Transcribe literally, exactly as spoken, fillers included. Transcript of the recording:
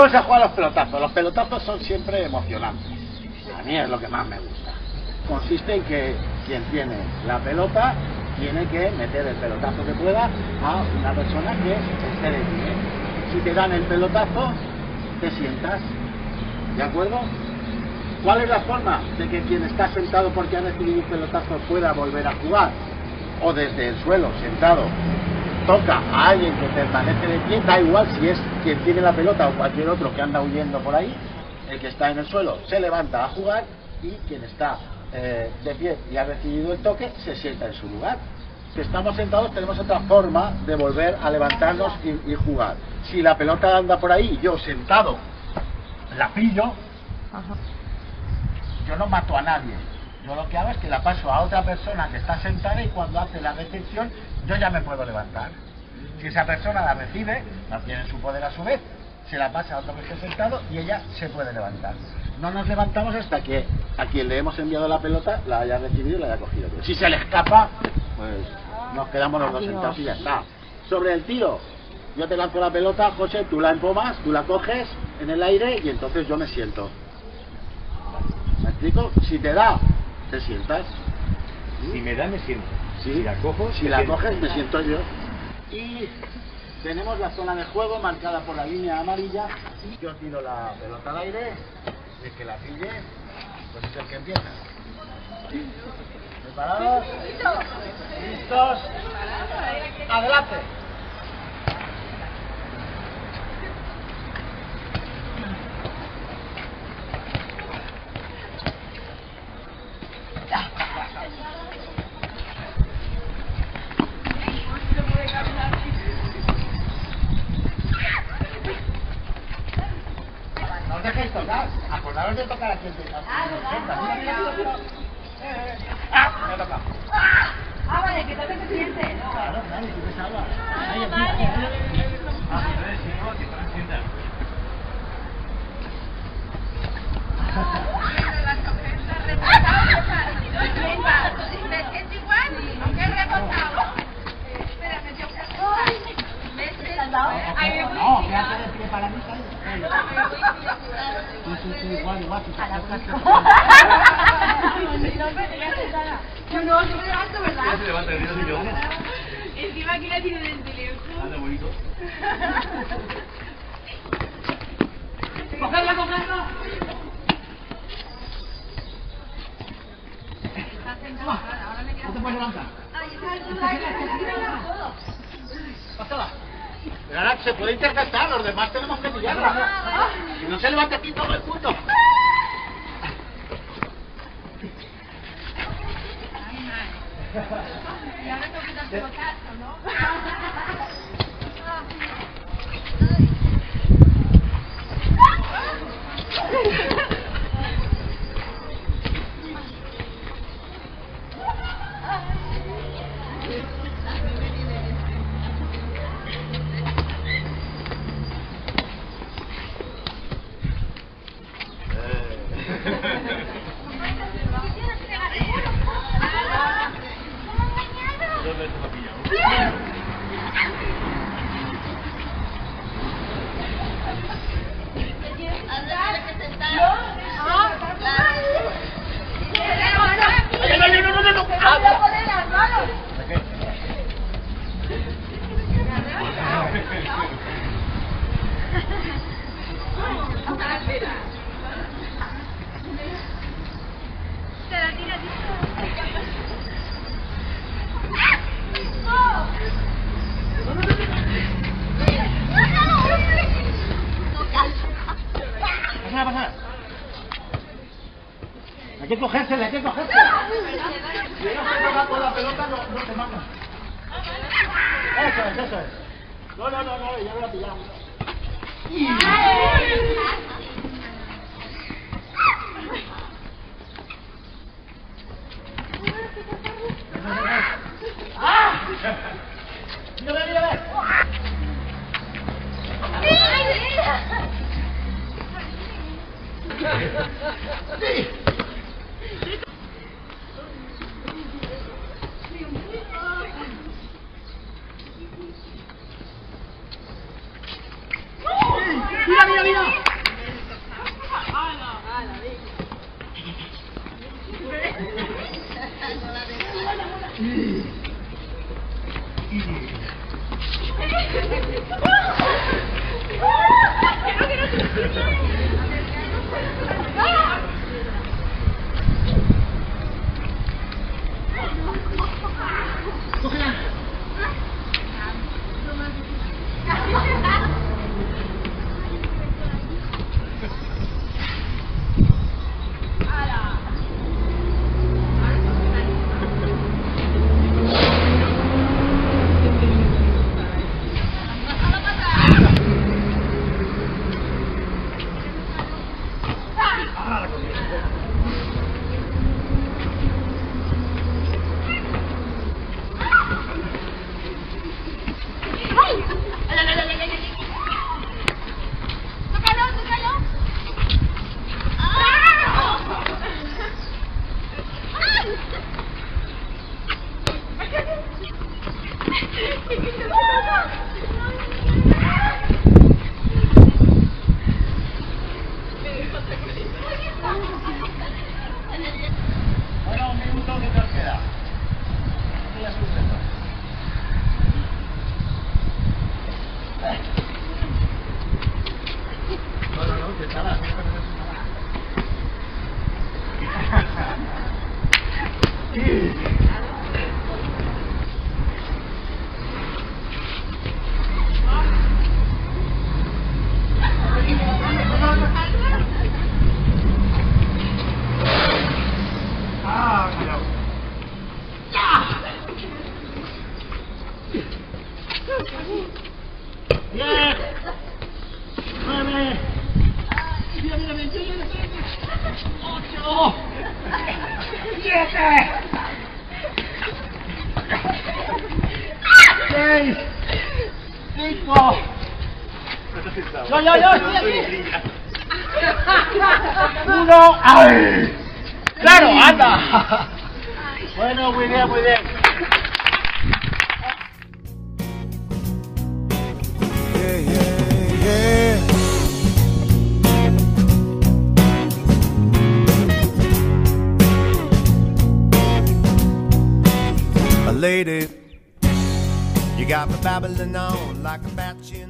se juega a los pelotazos. Los pelotazos son siempre emocionantes. A mí es lo que más me gusta. Consiste en que quien tiene la pelota tiene que meter el pelotazo que pueda a una persona que esté de pie. Si te dan el pelotazo, te sientas. ¿De acuerdo? ¿Cuál es la forma de que quien está sentado porque ha recibido un pelotazo pueda volver a jugar? O desde el suelo, sentado, toca a alguien que permanece de pie, da igual si es quien tiene la pelota o cualquier otro que anda huyendo por ahí, el que está en el suelo se levanta a jugar y quien está eh, de pie y ha recibido el toque se sienta en su lugar. Si estamos sentados tenemos otra forma de volver a levantarnos y, y jugar. Si la pelota anda por ahí, yo sentado la pillo, ajá, yo no mato a nadie. Yo lo que hago es que la paso a otra persona que está sentada y cuando hace la recepción yo ya me puedo levantar. Si esa persona la recibe, la tiene en su poder a su vez, se la pasa a otro que esté sentado y ella se puede levantar. No nos levantamos hasta que a quien le hemos enviado la pelota la haya recibido y la haya cogido. Si se le escapa, pues nos quedamos los dos sentados y ya está. Sobre el tiro, yo te lanzo la pelota, José, tú la empomas, tú la coges en el aire y entonces yo me siento. ¿Me explico? Si te da, te sientas. Si me da, me siento. ¿Sí? Si la cojo, si la coges, me siento yo. Y tenemos la zona de juego marcada por la línea amarilla. Y yo tiro la pelota al aire. Y el que la pille, pues es el que empieza. ¿Preparados? ¿Listos? ¡Adelante! No os dejéis tocar, acordaros de tocar a quien te toca. Ah, ¿verdad? ¡Ah! Me ha tocado. Ah, vale, que toque se siente. Claro, claro, tú te salvas. Ah, vale. Ah, entonces si no, si no me sientas. Es igual, aunque es recortado. Espérate, yo no, quédate de pie para mí, ¿sabes? Sí, sí, sí, igual, igual. Yo no, yo me levanto, ¿verdad? Ya se levanta el río y yo. Encima que la tiene del teléfono. Anda bonito. ¡Cogerla, cogerla! No te puedes levantar. Pásala. Pero ahora se puede interceptar, los demás tenemos que pillarla. Si no se levanta aquí todo el punto. Y ahora tengo que dar tu botazo, ¿no? Pasada, pasada. Hay que cogérsela, hay que cogérsela. Si no se toca con la pelota, no, no te manda. Eso es, eso es. No, no, no, no, ya me la pillamos. ¡Ah! ¡Mírame, mírame! ¡Sí! ¡Sí! ¡Mira, mira, mira! Bueno, un minuto que nos queda. ¿Qué ya sucede? No, no, no, que estará. Ah, cuidado. Diez, nueve, mira, mira, mira, ocho, siete, seis, cinco. Yo, yo, yo, estoy aquí. Uno, ¡ay! ¡Claro, anda! Bueno, muy bien, muy bien. Yeah, yeah, yeah. A lady, you got me babbling on like a bat chin.